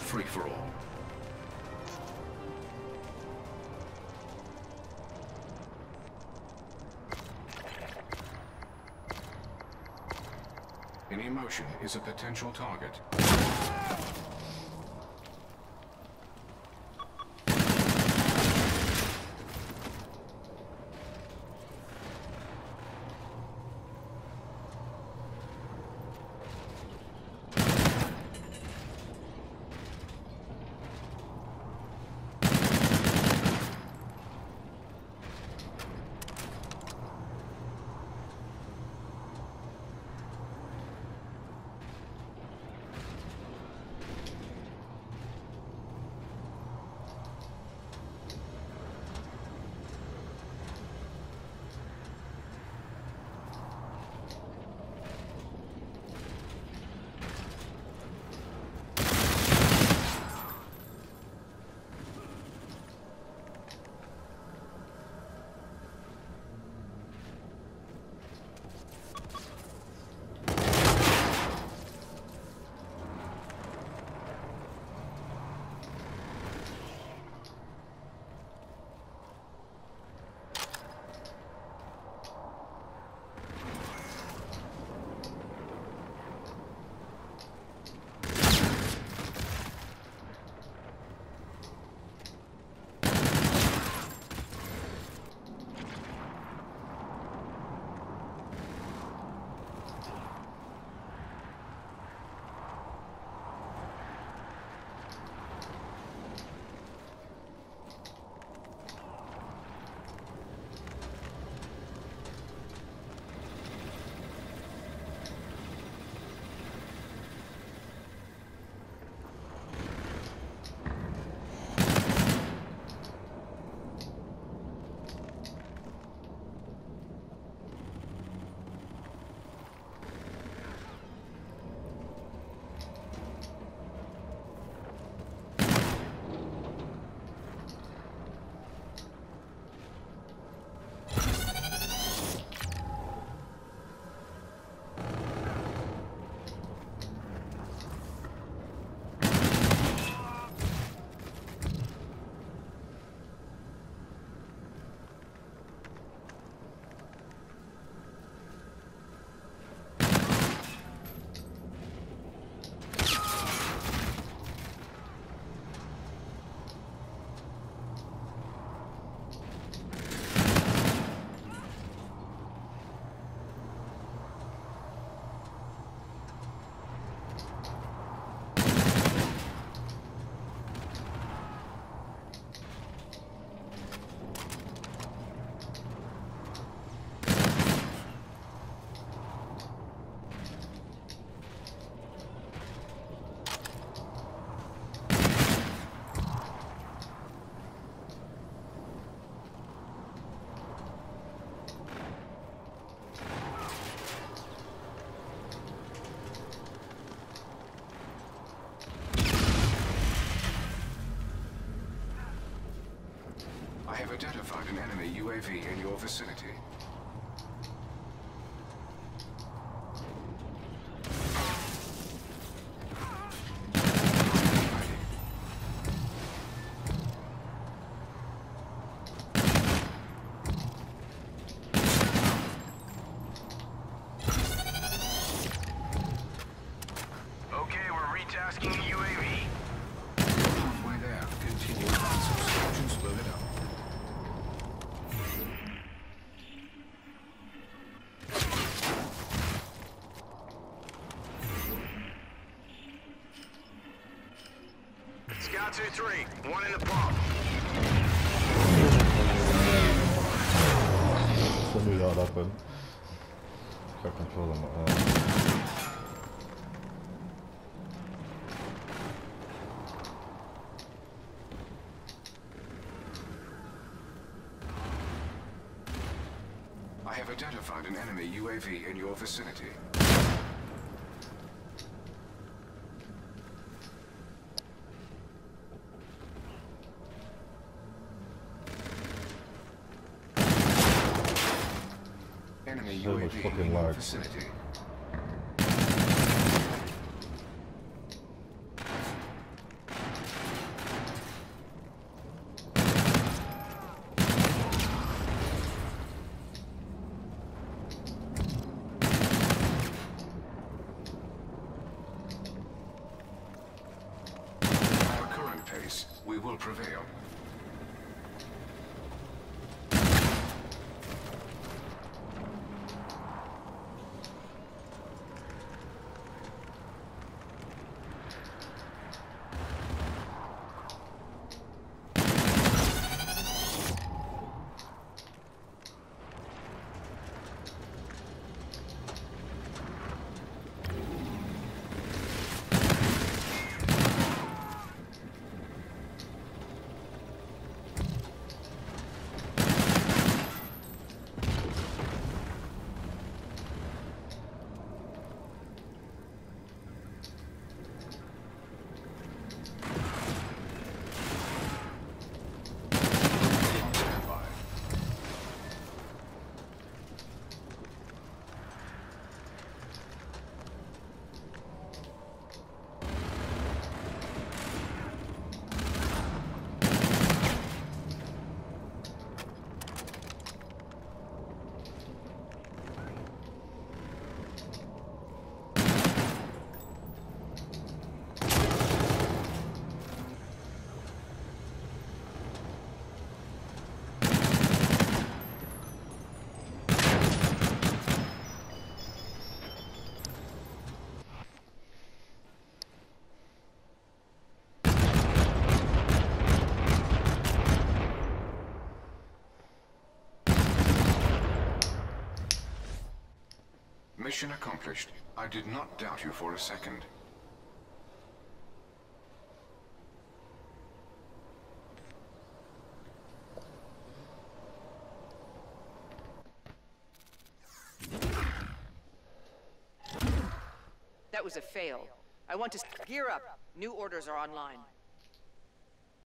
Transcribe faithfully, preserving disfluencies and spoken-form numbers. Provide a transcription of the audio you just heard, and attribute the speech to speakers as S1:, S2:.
S1: free-for-all. Any motion is a potential target. I have identified an enemy U A V in your vicinity.
S2: Okay, we're retasking the U A V.
S1: Halfway there. Continue advance obstructions, slow it up.
S2: Scout two three, one in the pump.
S3: Så nu gör det på. Jag kan få dem.
S1: I have identified an enemy U A V in your vicinity. Enemy U A V in your vicinity. Mission accomplished. I did not doubt you for a second.
S4: That was a fail. I want to gear up. New orders are online.